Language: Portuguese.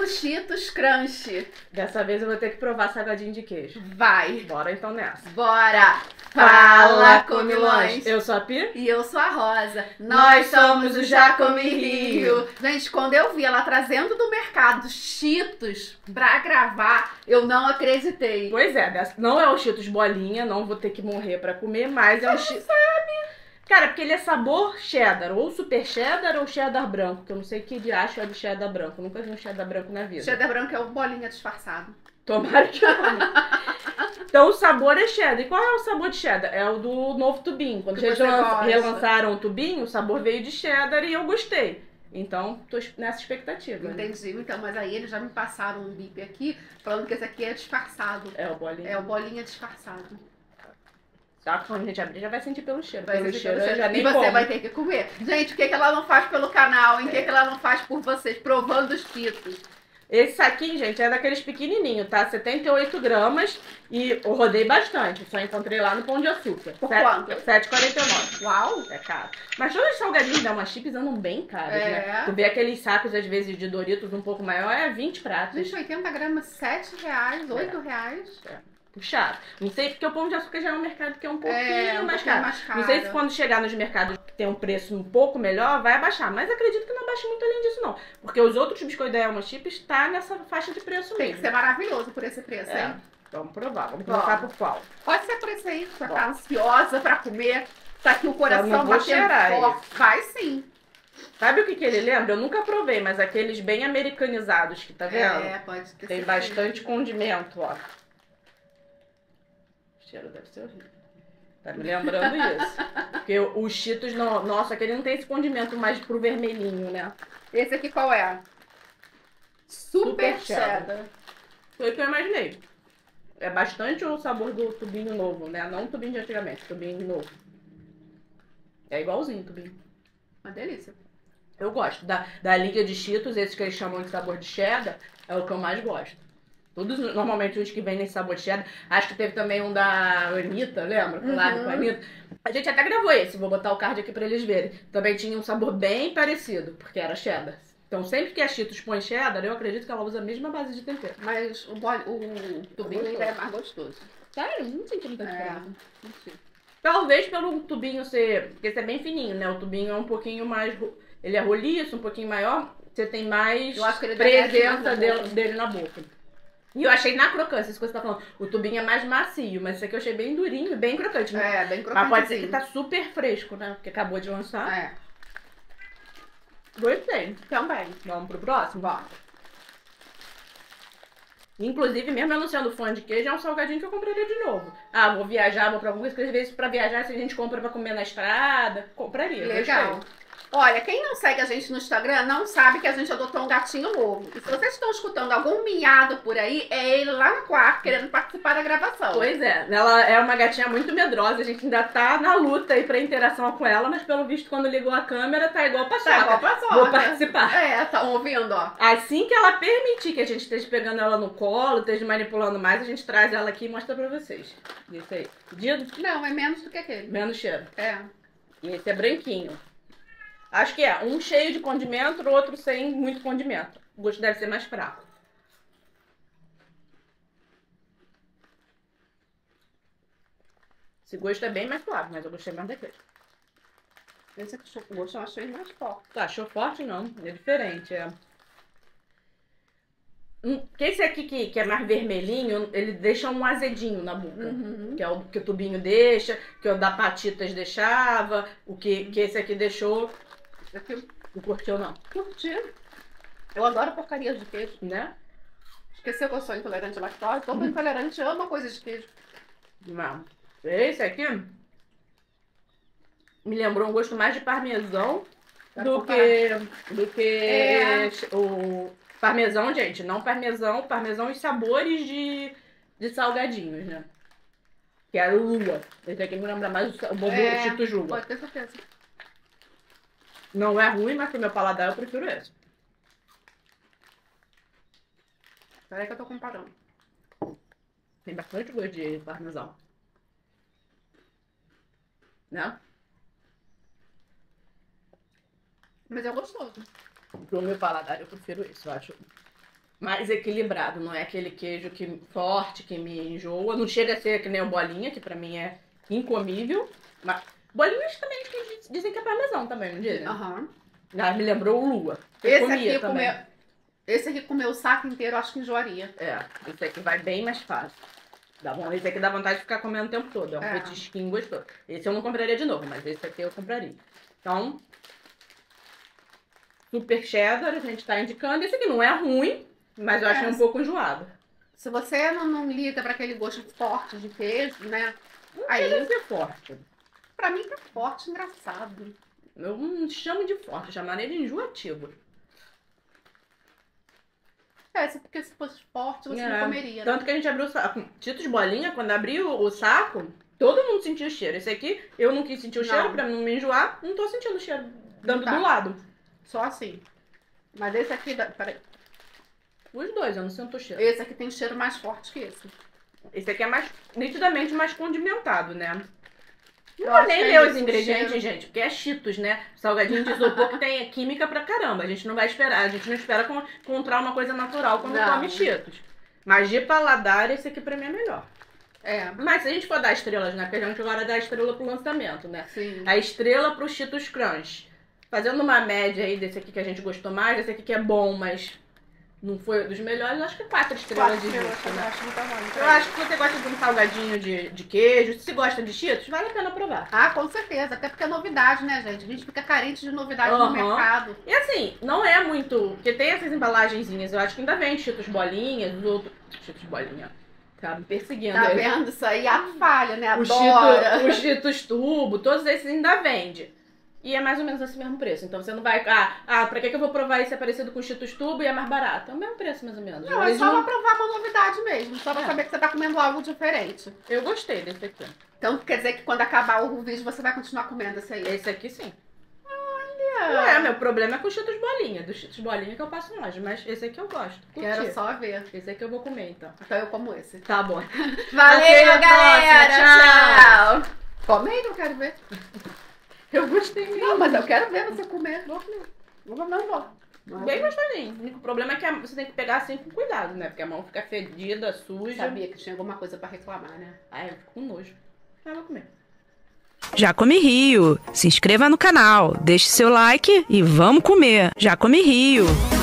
Novo Cheetos Crunch. Dessa vez eu vou ter que provar salgadinho de queijo. Vai. Bora então nessa. Bora. Fala, comilões. Eu sou a Pi. E eu sou a Rosa. Nós somos o Jacome Rio. Gente, quando eu vi ela trazendo do mercado Cheetos pra gravar, eu não acreditei. Pois é, não é o Cheetos bolinha, não vou ter que morrer pra comer, mas é um Cheetos... Cara, porque ele é sabor cheddar, ou super cheddar ou cheddar branco, que eu não sei que de acho é de cheddar branco. Nunca vi um cheddar branco na vida. Cheddar branco é o bolinha disfarçado. Tomara que não. Então o sabor é cheddar. E qual é o sabor de cheddar? É o do novo tubinho. Quando eles relançaram o tubinho, o sabor veio de cheddar e eu gostei. Então, tô nessa expectativa. Entendi. Né? Então, mas aí eles já me passaram um bip aqui, falando que esse aqui é disfarçado. É o bolinha. É o bolinha disfarçado. Só que quando a gente abrir, já vai sentir pelo cheiro. Vai pelo sentir cheiro, pelo eu cheiro. já nem E você como. vai ter que comer. Gente, o que ela não faz pelo canal, hein? O que ela não faz por vocês, provando os Cheetos. Esse saquinho, gente, é daqueles pequenininhos, tá? 78 gramas e eu rodei bastante. Só encontrei lá no Pão de Açúcar. Por quanto? R$7,49. Uau! É caro. Mas todos os salgadinhos da Uma Chips andam bem caros, né? Tu vê aqueles sacos, às vezes, de Doritos um pouco maior, é 20 pratos. Gente, 80 gramas, R$7, R$8. Puxado. Não sei, porque o Pão de Açúcar já é um mercado que é um pouquinho mais caro. Não sei se quando chegar nos mercados que tem um preço um pouco melhor, vai abaixar. Mas acredito que não abaixe muito além disso, não. Porque os outros biscoitos da Elma Chips tá nessa faixa de preço mesmo. Tem que ser maravilhoso por esse preço, hein? Vamos provar. Vamos começar por qual? Pode ser por esse aí. Você tá ansiosa pra comer. Tá aqui o coração batendo forte. Vai sim. Sabe o que ele lembra? Eu nunca provei, mas aqueles bem americanizados que tá vendo? É, pode ter. Tem bastante condimento, ó. O cheiro deve ser horrível. Tá me lembrando isso. Porque os Cheetos, nossa, aquele não tem esse condimento mais pro vermelhinho, né? Esse aqui qual é? Super cheddar. Foi o que eu imaginei. É bastante o sabor do tubinho novo, né? Não o tubinho de antigamente, o tubinho novo. É igualzinho o tubinho. Uma delícia. Eu gosto. Da linha de Cheetos, esses que eles chamam de sabor de cheddar, é o que eu mais gosto. Todos, normalmente, os que vêm nesse sabor de cheddar. Acho que teve também um da Anitta, lembra? Collab com a Anitta. A gente até gravou esse, vou botar o card aqui pra eles verem. Também tinha um sabor bem parecido, porque era cheddar. Então, sempre que a Cheetos põe cheddar, eu acredito que ela usa a mesma base de tempero. Mas o tubinho ainda é mais gostoso. Sério? Não senti muita diferença. Talvez pelo tubinho ser... Porque esse é bem fininho, né? O tubinho é um pouquinho mais... Ele é roliço, um pouquinho maior. Você tem mais presença dele na boca. E eu achei na crocância, isso que você tá falando. O tubinho é mais macio, mas esse aqui eu achei bem durinho e bem crocante. Né? É, bem crocante. Mas pode ser que tá super fresco, né? Porque acabou de lançar. É. Gostei. Também. Vamos pro próximo? Bora. Inclusive, mesmo eu não sendo fã de queijo, é um salgadinho que eu compraria de novo. Ah, vou viajar, vou pra alguma coisa, porque às vezes pra viajar, se a gente compra pra comer na estrada, compraria. Legal. Gostei. Olha, quem não segue a gente no Instagram não sabe que a gente adotou um gatinho novo. E se vocês estão escutando algum miado por aí, é ele lá no quarto querendo participar da gravação. Pois é, ela é uma gatinha muito medrosa, a gente ainda tá na luta aí pra interação com ela, mas pelo visto quando ligou a câmera tá igual paçoca. Tá igual paçoca. Vou participar. É, estão ouvindo, ó. Assim que ela permitir que a gente esteja pegando ela no colo, esteja manipulando mais, a gente traz ela aqui e mostra pra vocês. Isso aí. Pedido? Não, é menos do que aquele. Menos cheiro. É. E esse é branquinho. Acho que é um cheio de condimento, o outro sem muito condimento. O gosto deve ser mais fraco. Esse gosto é bem mais suave, mas eu gostei mais daquele. Esse aqui, o gosto eu achei mais forte. Tu achou forte? Não, é diferente. Porque esse aqui que é mais vermelhinho, ele deixa um azedinho na boca. Que é o que o tubinho deixa, que o da Patitas deixava, o que esse aqui deixou. Esse aqui Não curtiu, não? curti. Eu adoro porcarias de queijo. Né? Esqueceu que eu sou intolerante à lactose. Todo intolerante ama coisas de queijo. Não. Esse aqui me lembrou um gosto mais de parmesão do que o parmesão, gente. Não parmesão e sabores de salgadinhos, né? Que era o Lula. Esse aqui me lembra mais o bobo Cheetos Lula. Pode ter certeza. Não é ruim, mas pro meu paladar eu prefiro esse. Peraí que eu tô comparando. Tem bastante gosto de parmesão. Né? Mas é gostoso. Pro meu paladar eu prefiro esse, eu acho mais equilibrado. Não é aquele queijo forte que me enjoa. Não chega a ser que nem o bolinha, que pra mim é incomível. Mas bolinhas também dizem que é parmesão também, não dizem? Aham. Ah, me lembrou o Lua. Eu Esse aqui comer o saco inteiro, eu acho que enjoaria. Esse aqui vai bem mais fácil. Esse aqui dá vontade de ficar comendo o tempo todo. É um petisquinho gostoso. Esse eu não compraria de novo, mas esse aqui eu compraria. Então, super cheddar, a gente tá indicando. Esse aqui não é ruim, mas eu achei um pouco enjoado. Se você não liga pra aquele gosto forte de queijo, né? Não chega a ser forte. Pra mim tá forte, engraçado. Eu não chamo de forte, eu chamaria de enjoativo. Porque se fosse forte, você não comeria, né? Tanto que a gente abriu o saco. Cheetos bolinha, quando abriu o saco, todo mundo sentiu o cheiro. Esse aqui, eu não quis sentir o cheiro pra não me enjoar. Não tô sentindo o cheiro dando do lado. Só assim. Mas esse aqui, peraí. Os dois, eu não sinto o cheiro. Esse aqui tem cheiro mais forte que esse. Esse aqui é nitidamente mais condimentado, né? Não vou nem ler os ingredientes, gente, porque é Cheetos, né? Salgadinho de isopor que tem química pra caramba. A gente não vai esperar, a gente não espera encontrar uma coisa natural quando come Cheetos. Mas de paladar, esse aqui pra mim é melhor. Mas se a gente for dar estrelas, né? Porque a gente agora dá estrela pro lançamento, né? Sim. A estrela pro Cheetos Crunch. Fazendo uma média aí desse aqui que a gente gostou mais, esse aqui que é bom, mas não foi dos melhores, eu acho que 4 estrelas de justo, né? Eu acho que você gosta de um salgadinho de queijo, se gosta de Cheetos, vale a pena provar. Com certeza, até porque é novidade, né, gente? A gente fica carente de novidade no mercado. E assim, não é muito, porque tem essas embalagenzinhas, eu acho que ainda vem Cheetos bolinhas, os outros... Cheetos bolinha, tá me perseguindo. Tá vendo? Isso aí a falha, né? Adora. O Cheetos Turbo, todos esses ainda vende. E é mais ou menos esse mesmo preço. Então você não vai... pra que eu vou provar esse parecido com o Cheetos Turbo e é mais barato? É o mesmo preço, mais ou menos. Não, é só pra provar uma novidade mesmo. Só pra saber que você tá comendo algo diferente. Eu gostei desse aqui. Então quer dizer que quando acabar o vídeo você vai continuar comendo esse aí? Esse aqui sim. Olha! Meu problema é com o Cheetos Bolinha. Do Cheetos Bolinha que eu passo longe. Mas esse aqui eu gosto. Quero só ver. Esse aqui eu vou comer, então. Então eu como esse. Tá bom. Valeu, galera! Tchau! Come aí que eu quero ver. Eu gostei mesmo. Não, mas eu quero ver você comer. Vou comer. Bem gostosinho. O único problema é que você tem que pegar assim com cuidado, né? Porque a mão fica fedida, suja. Sabia que tinha alguma coisa pra reclamar, né? Eu fico com nojo. Vou comer. Já Come Rio. Se inscreva no canal, deixe seu like e vamos comer. Já Come Rio.